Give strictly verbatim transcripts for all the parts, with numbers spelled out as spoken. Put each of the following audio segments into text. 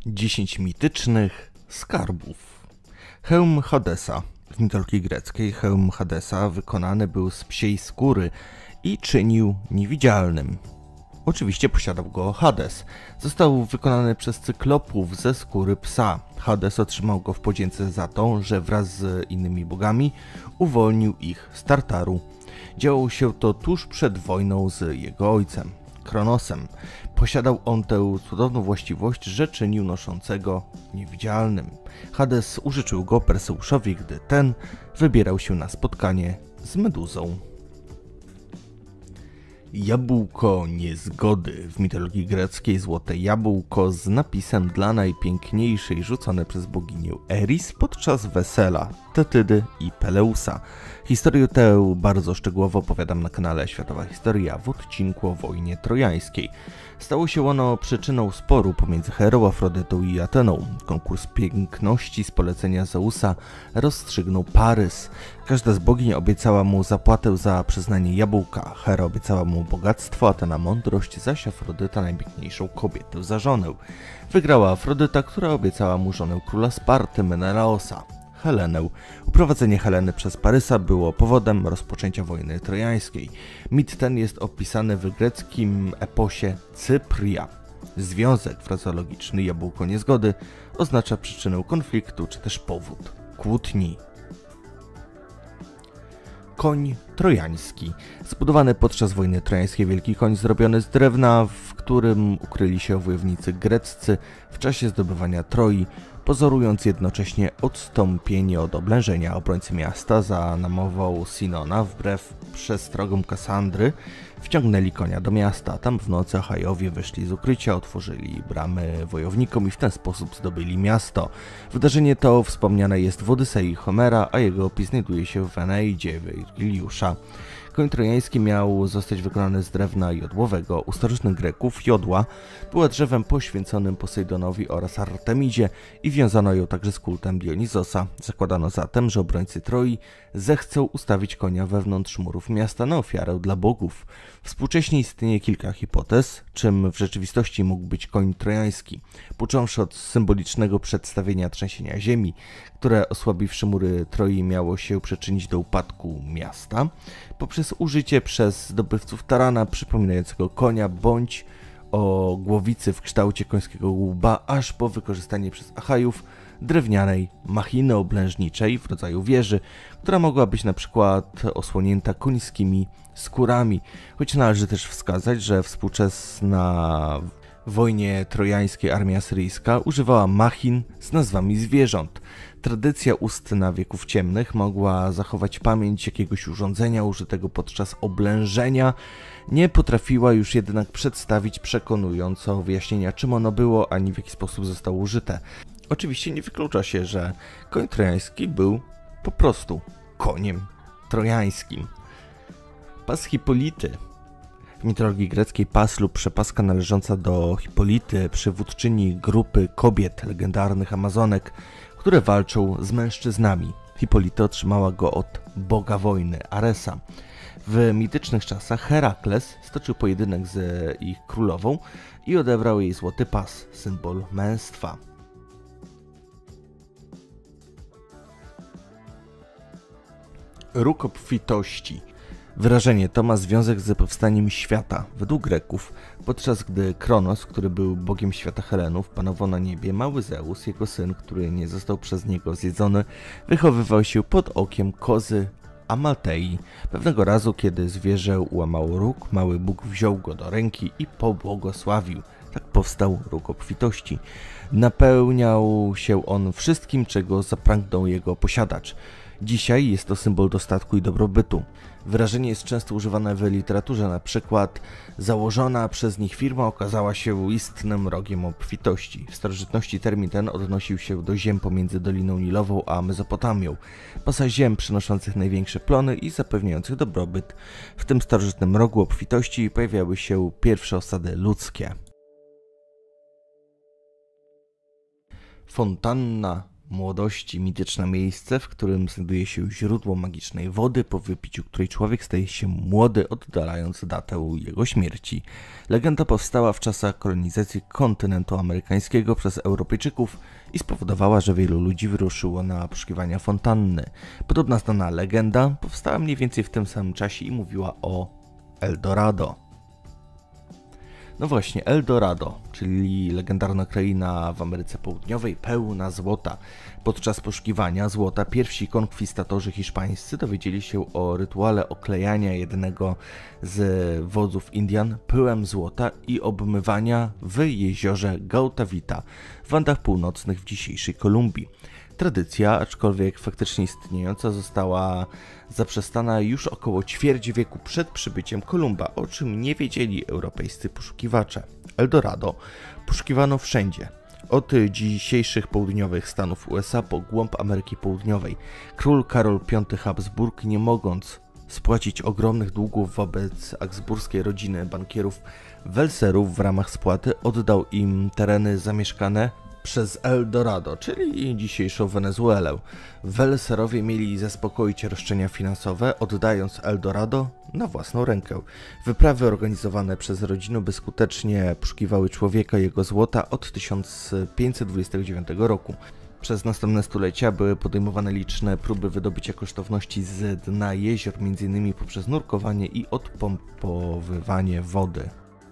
dziesięć mitycznych skarbów. Hełm Hadesa. W mitologii greckiej hełm Hadesa wykonany był z psiej skóry i czynił niewidzialnym. Oczywiście posiadał go Hades. Został wykonany przez cyklopów ze skóry psa. Hades otrzymał go w podzięce za to, że wraz z innymi bogami uwolnił ich z Tartaru. Działo się to tuż przed wojną z jego ojcem, Kronosem. Posiadał on tę cudowną właściwość, że czynił noszącego niewidzialnym. Hades użyczył go Perseuszowi, gdy ten wybierał się na spotkanie z Meduzą. Jabłko niezgody. W mitologii greckiej złote jabłko z napisem dla najpiękniejszej rzucone przez boginię Eris podczas wesela Tetydy i Peleusa. Historię tę bardzo szczegółowo opowiadam na kanale Światowa Historia w odcinku o wojnie trojańskiej. Stało się ono przyczyną sporu pomiędzy Herą, Afrodytą i Ateną. Konkurs piękności z polecenia Zeusa rozstrzygnął Parys. Każda z bogiń obiecała mu zapłatę za przyznanie jabłka. Hera obiecała mu bogactwo, Atena mądrość, zaś Afrodyta najpiękniejszą kobietę za żonę. Wygrała Afrodyta, która obiecała mu żonę króla Sparty, Menelaosa, Helenę. Uprowadzenie Heleny przez Parysa było powodem rozpoczęcia wojny trojańskiej. Mit ten jest opisany w greckim eposie Cypria. Związek frazeologiczny jabłko niezgody oznacza przyczynę konfliktu czy też powód kłótni. Koń trojański. Zbudowany podczas wojny trojańskiej wielki koń zrobiony z drewna, w którym ukryli się wojownicy greccy w czasie zdobywania Troi, pozorując jednocześnie odstąpienie od oblężenia. Obrońcy miasta za namową Sinona, wbrew przestrogom Kasandry, wciągnęli konia do miasta. Tam w nocy Achajowie wyszli z ukrycia, otworzyli bramy wojownikom i w ten sposób zdobyli miasto. Wydarzenie to wspomniane jest w Odysei Homera, a jego opis znajduje się w Eneidzie Wirgiliusza. Koń trojański miał zostać wykonany z drewna jodłowego. U starożytnych Greków jodła była drzewem poświęconym Posejdonowi oraz Artemidzie i wiązano ją także z kultem Dionizosa. Zakładano zatem, że obrońcy Troi zechcą ustawić konia wewnątrz murów miasta na ofiarę dla bogów. Współcześnie istnieje kilka hipotez, czym w rzeczywistości mógł być koń trojański. Począwszy od symbolicznego przedstawienia trzęsienia ziemi, które osłabiwszy mury Troi miało się przyczynić do upadku miasta, poprzez użycie przez zdobywców tarana przypominającego konia bądź o głowicy w kształcie końskiego łba, aż po wykorzystanie przez Achajów drewnianej machiny oblężniczej w rodzaju wieży, która mogła być na przykład osłonięta końskimi skórami. Choć należy też wskazać, że współczesna w wojnie trojańskiej armia asyryjska używała machin z nazwami zwierząt. Tradycja ustna wieków ciemnych mogła zachować pamięć jakiegoś urządzenia użytego podczas oblężenia, nie potrafiła już jednak przedstawić przekonująco wyjaśnienia, czym ono było, ani w jaki sposób zostało użyte. Oczywiście nie wyklucza się, że koń trojański był po prostu koniem trojańskim. Pas Hipolity. W mitologii greckiej pas lub przepaska należąca do Hipolity, przywódczyni grupy kobiet, legendarnych Amazonek, które walczą z mężczyznami. Hipolita otrzymała go od boga wojny, Aresa. W mitycznych czasach Herakles stoczył pojedynek z ich królową i odebrał jej złoty pas, symbol męstwa. Róg obfitości. Wyrażenie to ma związek z powstaniem świata. Według Greków, podczas gdy Kronos, który był bogiem świata Helenów, panował na niebie, mały Zeus, jego syn, który nie został przez niego zjedzony, wychowywał się pod okiem kozy Amaltei. Pewnego razu, kiedy zwierzę ułamało róg, mały Bóg wziął go do ręki i pobłogosławił. Tak powstał róg obfitości. Napełniał się on wszystkim, czego zapragnął jego posiadacz. Dzisiaj jest to symbol dostatku i dobrobytu. Wyrażenie jest często używane w literaturze, na przykład założona przez nich firma okazała się istnym rogiem obfitości. W starożytności termin ten odnosił się do ziem pomiędzy Doliną Nilową a Mezopotamią, pasa ziem przynoszących największe plony i zapewniających dobrobyt. W tym starożytnym rogu obfitości pojawiały się pierwsze osady ludzkie. Fontanna młodości mityczne miejsce, w którym znajduje się źródło magicznej wody, po wypiciu której człowiek staje się młody, oddalając datę jego śmierci. Legenda powstała w czasach kolonizacji kontynentu amerykańskiego przez Europejczyków i spowodowała, że wielu ludzi wyruszyło na poszukiwania fontanny. Podobna znana legenda powstała mniej więcej w tym samym czasie i mówiła o Eldorado. No właśnie, Eldorado, czyli legendarna kraina w Ameryce Południowej, pełna złota. Podczas poszukiwania złota pierwsi konkwistatorzy hiszpańscy dowiedzieli się o rytuale oklejania jednego z wodzów Indian pyłem złota i obmywania w jeziorze Gautavita w Andach Północnych w dzisiejszej Kolumbii. Tradycja, aczkolwiek faktycznie istniejąca, została zaprzestana już około ćwierć wieku przed przybyciem Kolumba, o czym nie wiedzieli europejscy poszukiwacze. Eldorado poszukiwano wszędzie, od dzisiejszych południowych Stanów U S A po głąb Ameryki Południowej. Król Karol Piąty Habsburg, nie mogąc spłacić ogromnych długów wobec habsburskiej rodziny bankierów Welserów, w ramach spłaty oddał im tereny zamieszkane przez Eldorado, czyli dzisiejszą Wenezuelę. Welserowie mieli zaspokoić roszczenia finansowe, oddając Eldorado na własną rękę. Wyprawy organizowane przez rodzinę bezskutecznie poszukiwały człowieka i jego złota od tysiąc pięćset dwudziestego dziewiątego roku. Przez następne stulecia były podejmowane liczne próby wydobycia kosztowności z dna jezior, między innymi poprzez nurkowanie i odpompowywanie wody.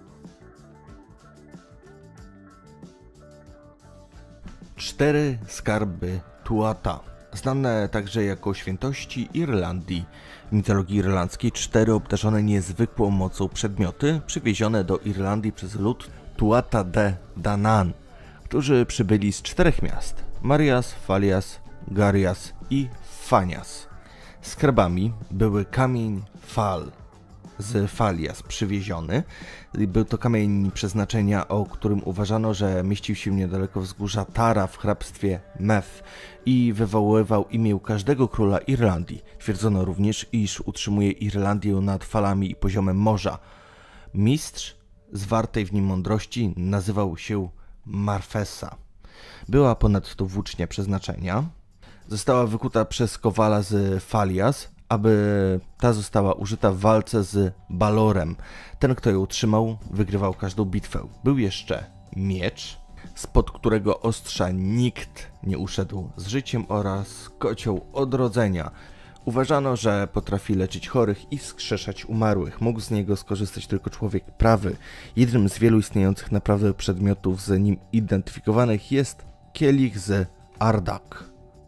Cztery skarby Tuata, znane także jako świętości Irlandii. W mitologii irlandzkiej cztery obdarzone niezwykłą mocą przedmioty przywiezione do Irlandii przez lud Tuatha de Danann, którzy przybyli z czterech miast: Marias, Falias, Garias i Fanias. Skarbami były kamień Fal z Falias przywieziony. Był to kamień przeznaczenia, o którym uważano, że mieścił się niedaleko wzgórza Tara w hrabstwie Meath i wywoływał imię każdego króla Irlandii. Twierdzono również, iż utrzymuje Irlandię nad falami i poziomem morza. Mistrz zwartej w nim mądrości nazywał się Marfesa. Była ponadto włócznia przeznaczenia. Została wykuta przez kowala z Falias, aby ta została użyta w walce z Balorem. Ten, kto ją trzymał, wygrywał każdą bitwę. Był jeszcze miecz, spod którego ostrza nikt nie uszedł z życiem, oraz kocioł odrodzenia. Uważano, że potrafi leczyć chorych i wskrzeszać umarłych. Mógł z niego skorzystać tylko człowiek prawy. Jednym z wielu istniejących naprawdę przedmiotów z nim identyfikowanych jest kielich z Ardak.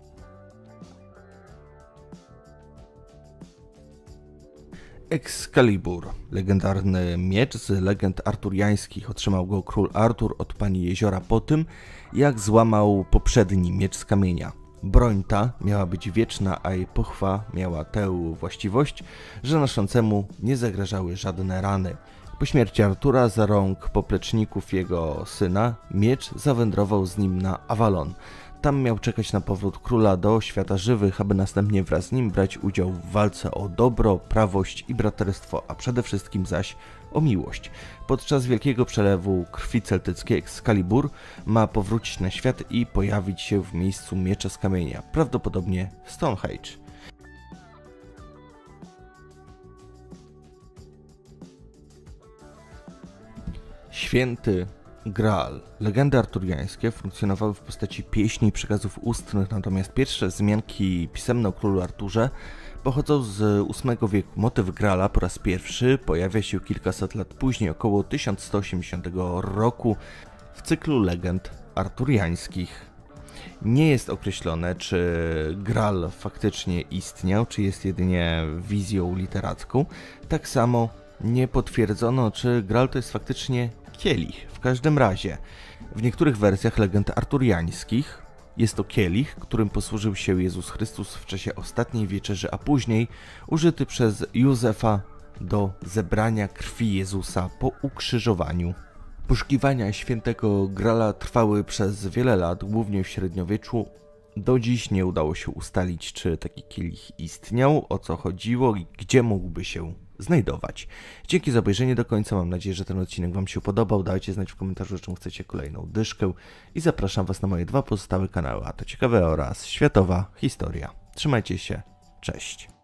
Excalibur, legendarny miecz z legend arturiańskich. Otrzymał go król Artur od pani jeziora po tym, jak złamał poprzedni miecz z kamienia. Broń ta miała być wieczna, a jej pochwa miała tę właściwość, że noszącemu nie zagrażały żadne rany. Po śmierci Artura za rąk popleczników jego syna, miecz zawędrował z nim na Avalon. Tam miał czekać na powrót króla do świata żywych, aby następnie wraz z nim brać udział w walce o dobro, prawość i braterstwo, a przede wszystkim zaś o miłość. Podczas wielkiego przelewu krwi celtyckiej Excalibur ma powrócić na świat i pojawić się w miejscu miecza z kamienia, prawdopodobnie w Stonehenge. Święty Graal. Legendy arturiańskie funkcjonowały w postaci pieśni i przekazów ustnych, natomiast pierwsze wzmianki pisemne o królu Arturze pochodzą z ósmego wieku. Motyw Graala po raz pierwszy pojawia się kilkaset lat później, około tysiąc sto osiemdziesiątego roku, w cyklu legend arturiańskich. Nie jest określone, czy Graal faktycznie istniał, czy jest jedynie wizją literacką. Tak samo nie potwierdzono, czy Graal to jest faktycznie kielich. W każdym razie, w niektórych wersjach legend arturiańskich jest to kielich, którym posłużył się Jezus Chrystus w czasie ostatniej wieczerzy, a później użyty przez Józefa do zebrania krwi Jezusa po ukrzyżowaniu. Poszukiwania świętego Graala trwały przez wiele lat, głównie w średniowieczu. Do dziś nie udało się ustalić, czy taki kielich istniał, o co chodziło i gdzie mógłby się znajdować. Dzięki za obejrzenie do końca, mam nadzieję, że ten odcinek Wam się podobał. Dajcie znać w komentarzu, czym chcecie kolejną dyszkę i zapraszam Was na moje dwa pozostałe kanały, a to Ciekawe oraz Światowa Historia. Trzymajcie się, cześć!